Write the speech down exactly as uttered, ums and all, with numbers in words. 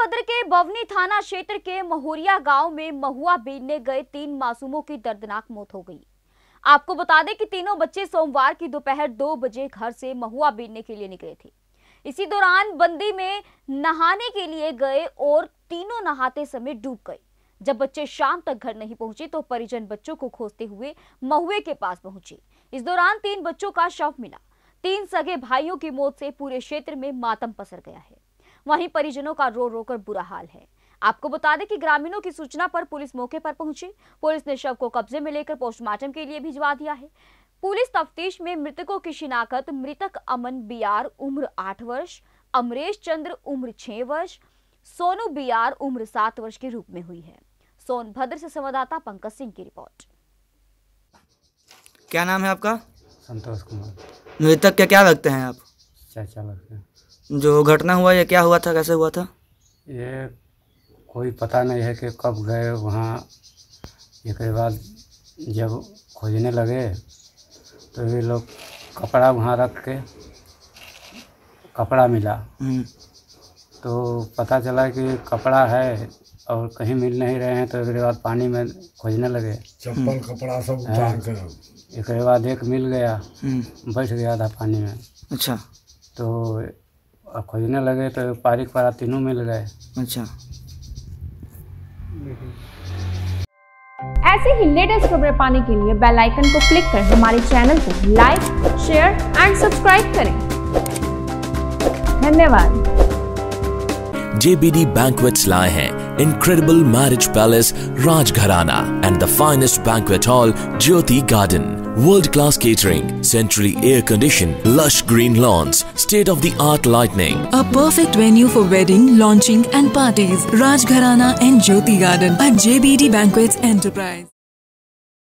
सोनभद्र के बवनी थाना क्षेत्र के महुरिया गांव में महुआ बीनने गए तीन मासूमों की दर्दनाक मौत हो गई। आपको बता दें कि तीनों बच्चे सोमवार की दोपहर दो बजे घर से महुआ बीनने के लिए निकले थे। इसी दौरान बंदी में नहाने के लिए गए और तीनों नहाते समय डूब गए। जब बच्चे शाम तक घर नहीं पहुंचे तो परिजन बच्चों को खोजते हुए महुए के पास पहुंचे। इस दौरान तीन बच्चों का शव मिला। तीन सगे भाइयों की मौत से पूरे क्षेत्र में मातम पसर गया है। वहीं परिजनों का रो रो कर बुरा हाल है। आपको बता दें कि ग्रामीणों की सूचना पर पुलिस मौके पर पहुंची। पुलिस ने शव को कब्जे में लेकर पोस्टमार्टम के लिए भिजवा दिया है। पुलिस तफ्तीश में मृतकों की शिनाख्त मृतक अमन बियार उम्र आठ वर्ष, अमरेश चंद्र उम्र छह वर्ष, सोनू बियार उम्र सात वर्ष के रूप में हुई है। सोनभद्र से संवाददाता पंकज सिंह की रिपोर्ट। क्या नाम है आपका? संतोष कुमार। मृतक क्या क्या लगते हैं आप? चाचा लगते हैं। जो घटना हुआ ये क्या हुआ था, कैसे हुआ था? ये कोई पता नहीं है कि कब गए वहाँ। इसके बाद जब खोजने लगे तो ये लोग कपड़ा वहाँ रख के कपड़ा मिला तो पता चला कि कपड़ा है और कहीं मिल नहीं रहे हैं। तो इसके बाद पानी में खोजने लगे, चप्पल कपड़ा सब उतार कर। इसके बाद एक मिल गया, बैठ गया था पानी में। अच्छा। तो खोजने लगे तो पारिक पारा तीनों मिल गए। अच्छा। ऐसे ही लेटेस्ट खबरें पाने के लिए बेल आइकन को क्लिक कर हमारे चैनल को लाइक, शेयर एंड सब्सक्राइब करें। धन्यवाद। J B D Banquets लाए हैं Incredible Marriage Palace Rajgharana and the finest banquet hall Jyoti Garden. World-class catering, centrally air-conditioned, lush green lawns, state-of-the-art lighting. A perfect venue for wedding, launching and parties. Rajgharana and Jyoti Garden at J B D Banquets Enterprise.